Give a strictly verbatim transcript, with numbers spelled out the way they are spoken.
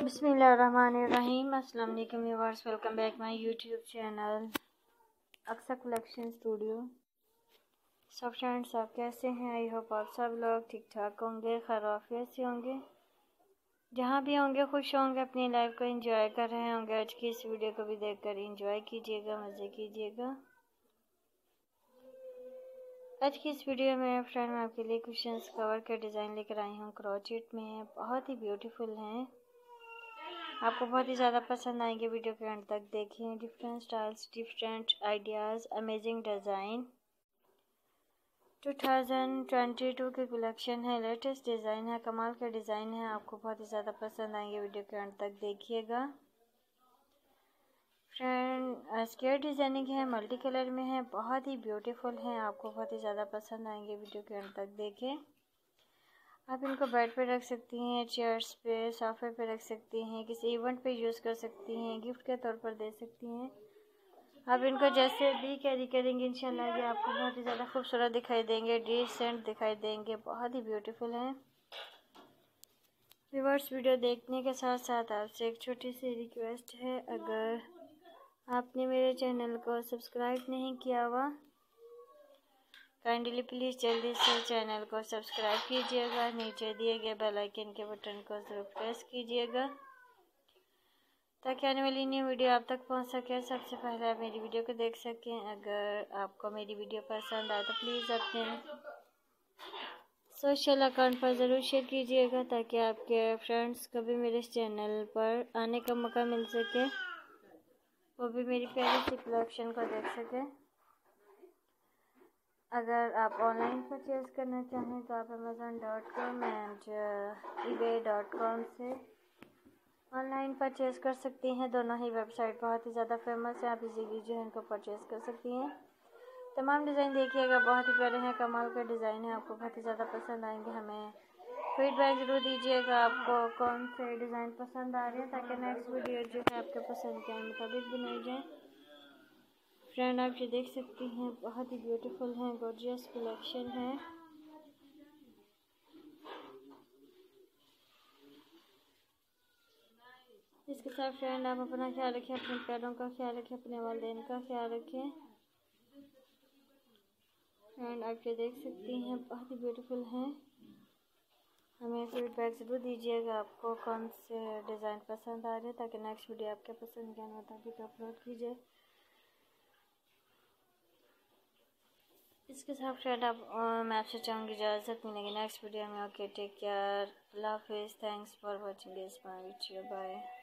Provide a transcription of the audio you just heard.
बिस्मिल्लाहिर्रहमानिर्रहीम। अस्सलाम वालेकुम viewers, welcome back my YouTube channel Aqsa collection studio. So friends, आप कैसे हैं? आई होप आप सब लोग ठीक ठाक होंगे, खैरियत से होंगे, जहाँ भी होंगे खुश होंगे, अपनी लाइफ को एंजॉय कर रहे होंगे। आज की इस वीडियो को भी देखकर एंजॉय कीजिएगा, मज़े कीजिएगा। आज की इस वीडियो में फ्रेंड मैं आपके लिए कुशन्स कवर के डिज़ाइन लेकर आई हूँ। क्रोचेट में बहुत ही ब्यूटीफुल हैं, आपको बहुत ही ज़्यादा पसंद आएंगे। वीडियो के अंत तक देखें। Different styles, different ideas, amazing design two thousand twenty two की कलेक्शन है। लेटेस्ट डिज़ाइन है, कमाल का डिज़ाइन है, आपको बहुत ही ज़्यादा पसंद आएंगे। वीडियो के अंत तक देखिएगा फ्रेंड। स्क्वायर डिज़ाइनिंग है, मल्टी कलर में है, बहुत ही ब्यूटीफुल है, आपको बहुत ही ज़्यादा पसंद आएंगे। वीडियो के अंत तक देखें। आप इनको बेड पे रख सकती हैं, चेयर्स पे, सोफे पे रख सकती हैं, किसी इवेंट पे यूज़ कर सकती हैं, गिफ्ट के तौर पर दे सकती हैं। आप इनको जैसे भी कैरी करेंगे इंशाल्लाह ये आपको बहुत ही ज़्यादा खूबसूरत दिखाई देंगे, डिसेंट दिखाई देंगे, बहुत ही ब्यूटीफुल हैं। व्यूअर्स, वीडियो देखने के साथ साथ आपसे एक छोटी सी रिक्वेस्ट है, अगर आपने मेरे चैनल को सब्सक्राइब नहीं किया हुआ, काइंडली प्लीज़ जल्दी से चैनल को सब्सक्राइब कीजिएगा। नीचे दिए गए बेल आइकन के बटन को ज़रूर प्रेस कीजिएगा ताकि आने वाली न्यू वीडियो आप तक पहुंच सके, सबसे पहले आप मेरी वीडियो को देख सकें। अगर आपको मेरी वीडियो पसंद आए तो प्लीज़ अपने सोशल अकाउंट पर ज़रूर शेयर कीजिएगा ताकि आपके फ्रेंड्स को भी मेरे चैनल पर आने का मौका मिल सके, वो भी मेरी प्यारी सी कलेक्शन को देख सके। अगर आप ऑनलाइन परचेज़ करना चाहें तो आप Amazon dot com and eBay dot com से ऑनलाइन परचेज़ कर सकती हैं। दोनों ही वेबसाइट बहुत ही ज़्यादा फेमस है, आप इजीली जो है इनको परचेज़ कर सकती हैं। तमाम डिज़ाइन देखिएगा, बहुत ही प्यारे हैं, कमाल का डिज़ाइन है, आपको बहुत ही ज़्यादा पसंद आएंगे। हमें फीडबैक ज़रूर दीजिएगा आपको कौन से डिज़ाइन पसंद आ रहे हैं ताकि नेक्स्ट वीडियो जो है आपके पसंद के मुताबिक बनाई जाए। फ्रेंड, आप ये देख सकती हैं, बहुत ही ब्यूटीफुल हैं, गॉर्जियस कलेक्शन है। इसके साथ फ्रेंड आप अपना ख्याल रखें, अपने पैरों का ख्याल रखें, अपने वालिदैन का ख्याल रखें। फ्रेंड, आप ये देख सकती हैं, बहुत ही ब्यूटीफुल हैं। हमें फीडबैक ज़रूर दीजिएगा आपको कौन से डिज़ाइन पसंद आ रहे हैं ताकि नेक्स्ट वीडियो आपके पसंद के मुताबिक अपलोड की जाए। इसके साथ फ्रेंड आप मैं आपसे चाहूँगी इजाज़त, मिलेंगे नेक्स्ट वीडियो में। ओके, टेक केयर, अल्लाह हाफिज़, thanks for watching this my video, bye.